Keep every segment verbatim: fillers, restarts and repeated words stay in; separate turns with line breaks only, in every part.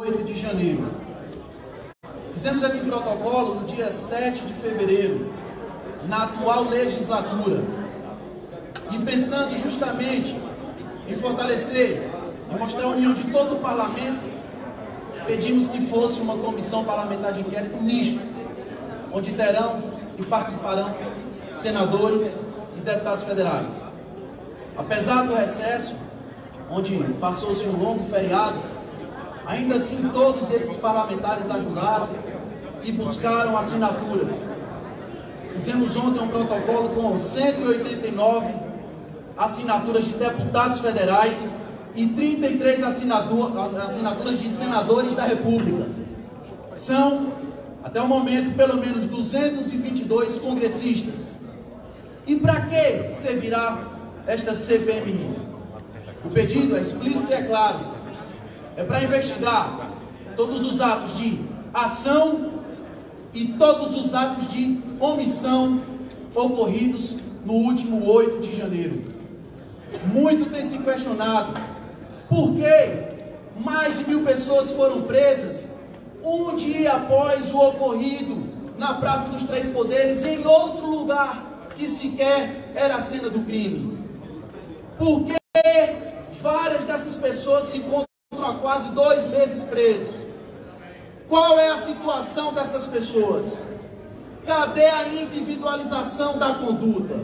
oito de janeiro. Fizemos esse protocolo no dia sete de fevereiro, na atual legislatura, e pensando justamente em fortalecer e mostrar a união de todo o parlamento, pedimos que fosse uma comissão parlamentar de inquérito nisto, onde terão e participarão senadores e deputados federais. Apesar do recesso, onde passou-se um longo feriado, ainda assim todos esses parlamentares ajudaram e buscaram assinaturas. Fizemos ontem um protocolo com cento e oitenta e nove assinaturas de deputados federais e trinta e três assinaturas de senadores da República. São, até o momento, pelo menos duzentos e vinte e dois congressistas. E para que servirá esta C P M I? O pedido é explícito e é claro. É para investigar todos os atos de ação e todos os atos de omissão ocorridos no último oito de janeiro. Muito tem se questionado por que mais de mil pessoas foram presas um dia após o ocorrido na Praça dos Três Poderes, em outro lugar que sequer era a cena do crime. Por que várias dessas pessoas se encontram há quase dois meses presos? Qual é a situação dessas pessoas? Cadê a individualização da conduta?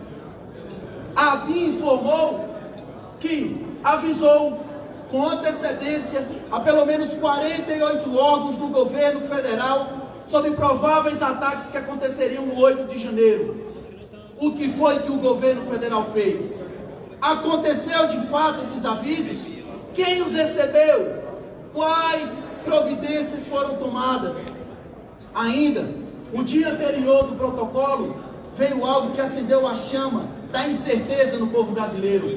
A B I M informou que avisou com antecedência a pelo menos quarenta e oito órgãos do governo federal sobre prováveis ataques que aconteceriam no oito de janeiro. O que foi que o governo federal fez? Aconteceu de fato esses avisos? Quem os recebeu? Quais providências foram tomadas? Ainda, o dia anterior do protocolo, veio algo que acendeu a chama da incerteza no povo brasileiro.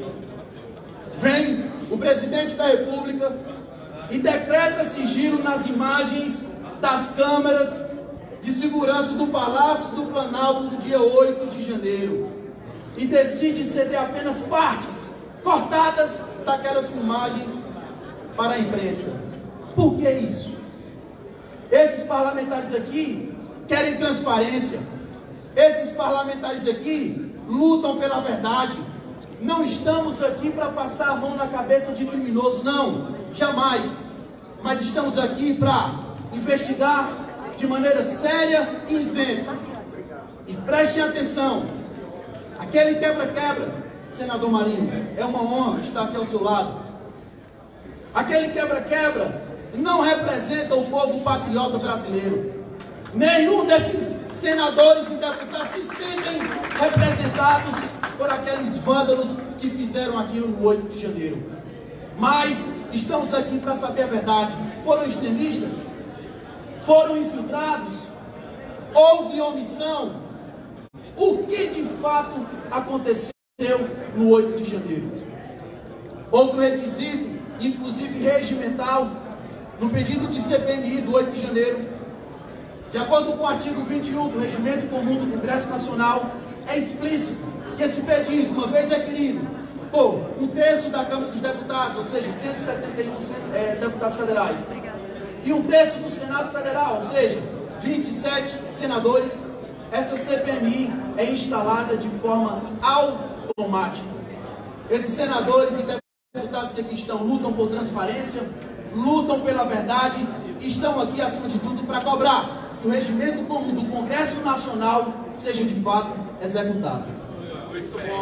Vem o presidente da República e decreta sigilo nas imagens das câmeras de segurança do Palácio do Planalto no dia oito de janeiro. E decide ceder apenas partes cortadas daquelas filmagens para a imprensa. Por que isso? Esses parlamentares aqui querem transparência. Esses parlamentares aqui lutam pela verdade. Não estamos aqui para passar a mão na cabeça de criminoso, não, jamais. Mas estamos aqui para investigar de maneira séria e isenta. E prestem atenção, aquele quebra-quebra, senador Marinho, é uma honra estar aqui ao seu lado. Aquele quebra-quebra não representa o povo patriota brasileiro. Nenhum desses senadores e deputados se sentem representados por aqueles vândalos que fizeram aquilo no oito de janeiro. Mas estamos aqui para saber a verdade. Foram extremistas? Foram infiltrados? Houve omissão? O que de fato aconteceu no oito de janeiro? Outro requisito, inclusive regimental, no pedido de C P M I do oito de janeiro, de acordo com o artigo vinte e um do Regimento Comum do Congresso Nacional, é explícito que esse pedido, uma vez requerido por um terço da Câmara dos Deputados, ou seja, cento e setenta e um é, deputados federais, e um terço do Senado Federal, ou seja, vinte e sete senadores, essa C P M I é instalada de forma automática. Esses senadores e deputados que aqui estão lutam por transparência, lutam pela verdade, estão aqui, acima de tudo, para cobrar que o regimento comum do Congresso Nacional seja de fato executado.
Muito bom.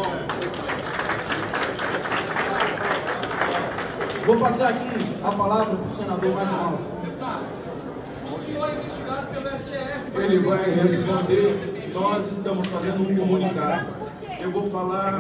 Vou passar aqui a palavra para o senador Marco Malta.
O senhor é investigado pelo S T F.
Ele vai responder. Nós estamos fazendo um comunicado. Eu vou falar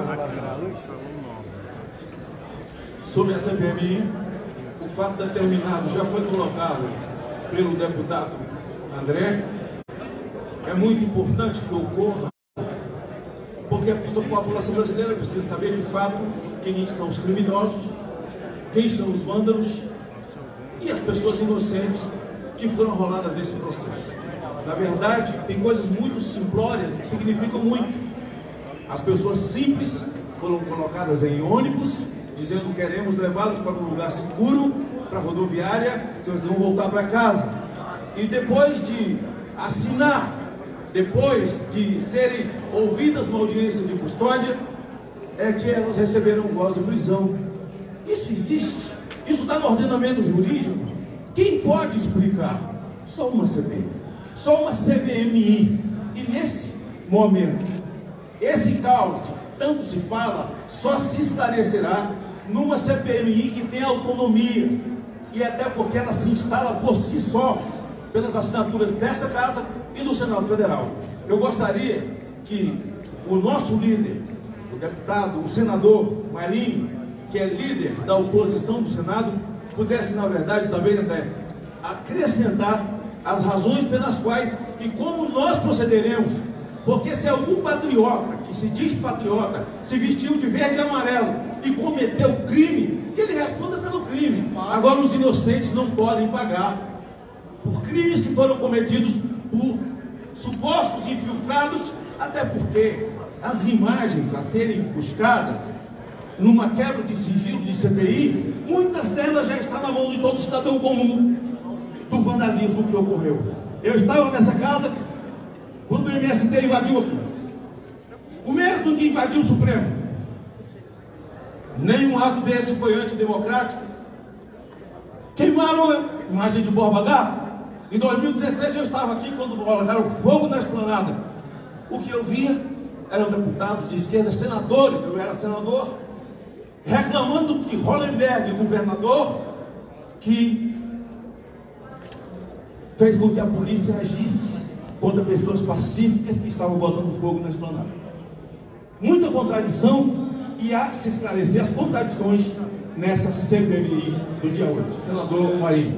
sobre a C P M I. O fato determinado já foi colocado pelo deputado André. É muito importante que ocorra, porque a população brasileira precisa saber de fato quem são os criminosos, quem são os vândalos e as pessoas inocentes que foram roladas nesse processo. Na verdade, tem coisas muito simplórias que significam muito. As pessoas simples foram colocadas em ônibus, dizendo que queremos levá-los para um lugar seguro para a rodoviária, vocês vão voltar para casa. E depois de assinar, depois de serem ouvidas uma audiência de custódia, é que elas receberam voz de prisão. Isso existe? Isso está no ordenamento jurídico? Quem pode explicar? Só uma C P I, só uma C V M I. E nesse momento, esse caos que tanto se fala, só se esclarecerá numa C P M I que tem autonomia, e até porque ela se instala por si só, pelas assinaturas dessa casa e do Senado Federal. Eu gostaria que o nosso líder, o deputado, o senador Marinho, que é líder da oposição do Senado, pudesse, na verdade, também, André, acrescentar as razões pelas quais e como nós procederemos. Porque se algum patriota, que se diz patriota, se vestiu de verde e amarelo e cometeu crime, que ele responda pelo crime. Agora os inocentes não podem pagar por crimes que foram cometidos por supostos infiltrados, até porque as imagens a serem buscadas numa quebra de sigilo de C P I, muitas delas já estão na mão de todo cidadão comum do vandalismo que ocorreu. Eu estava nessa casa quando o M S T invadiu aqui, o mesmo que invadiu o Supremo. Nenhum ato desse foi antidemocrático. Queimaram a imagem de Borba Gato. Em dois mil e dezesseis eu estava aqui quando colocaram fogo na esplanada. O que eu via eram deputados de esquerda, senadores, eu era senador, reclamando que Hollenberg, governador, que fez com que a polícia agisse contra pessoas pacíficas que estavam botando fogo na esplanada. Muita contradição, e há que se esclarecer as contradições nessa C P M I do dia oito. Senador Marinho.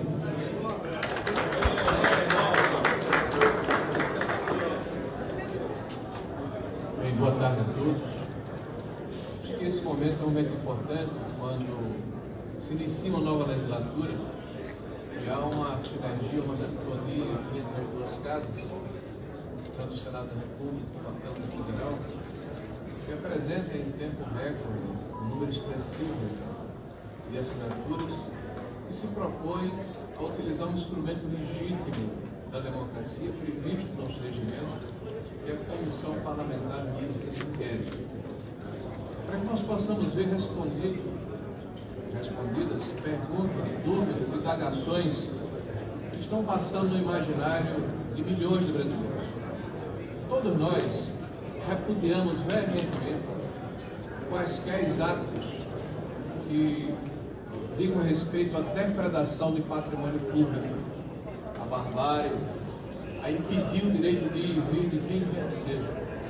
Bem, boa tarde a todos. Acho que esse momento é um momento importante, quando se inicia uma nova legislatura e há uma sinergia, uma sintonia entre as duas casas, tanto o Senado da República quanto a Câmara Federal, que apresenta em tempo recorde um número expressivo de assinaturas e se propõe a utilizar um instrumento legítimo da democracia previsto no nosso regimento, que é a Comissão Parlamentar Mista de Inquérito, para que nós possamos ver respondido, respondidas perguntas, dúvidas, indagações que estão passando no imaginário de milhões de brasileiros. Todos nós repudiamos veementemente quaisquer atos que digam respeito à depredação de patrimônio público, à barbárie, a impedir o direito de ir e vir de quem quer que seja.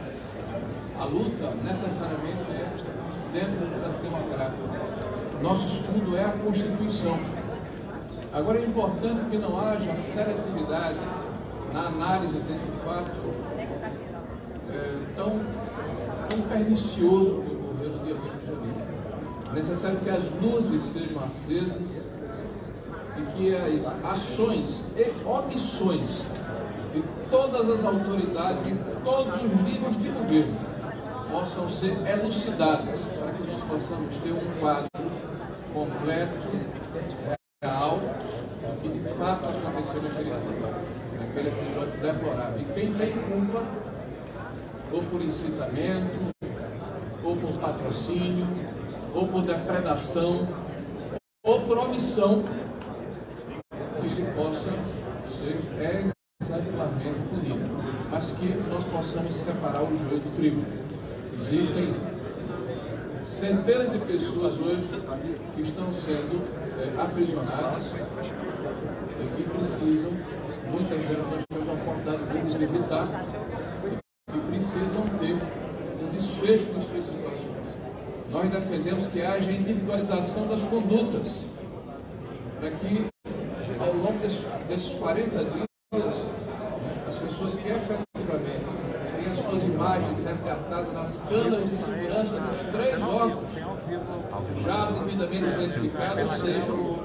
A luta necessariamente é dentro do campo democrático. Nosso escudo é a Constituição. Agora é importante que não haja seletividade na análise desse fato é, tão, tão pernicioso que ocorreu no dia oito de janeiro. É necessário que as luzes sejam acesas e que as ações e omissões de todas as autoridades em todos os níveis de governo possam ser elucidadas, para que nós possamos ter um quadro completo, real, que de fato aconteceu naquele, naquele episódio deplorável. E quem tem culpa, ou por incitamento, ou por patrocínio, ou por depredação, ou por omissão, que ele possa ser exemplarmente punido, mas que nós possamos separar o joio do trigo. Existem centenas de pessoas hoje que estão sendo é, aprisionadas e que precisam, muitas vezes nós temos a oportunidade de visitar, que precisam ter um desfecho das suas situações. Nós defendemos que haja individualização das condutas, para que ao longo desses, desses quarenta dias, as pessoas que efetivamente têm as suas imagens resgatadas nas câmeras de segurança dos três órgãos, já devidamente identificadas, sejam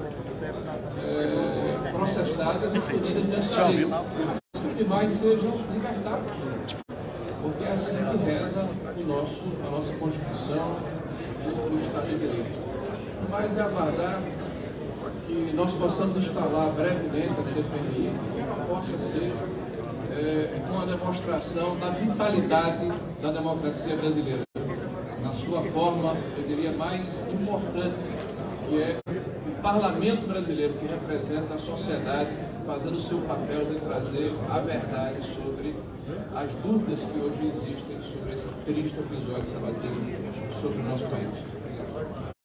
é, processadas e punidas nessa lei. Os demais sejam libertados, porque é assim que reza o nosso, a nossa Constituição e o Estado de Direito. Mas é aguardar que nós possamos instalar brevemente a C P M I, que ela possa ser é, uma demonstração da vitalidade da democracia brasileira, na sua forma, eu diria, mais importante, que é o parlamento brasileiro, que representa a sociedade, fazendo o seu papel de trazer a verdade sobre as dúvidas que hoje existem sobre esse triste episódio sabatido sobre o nosso país.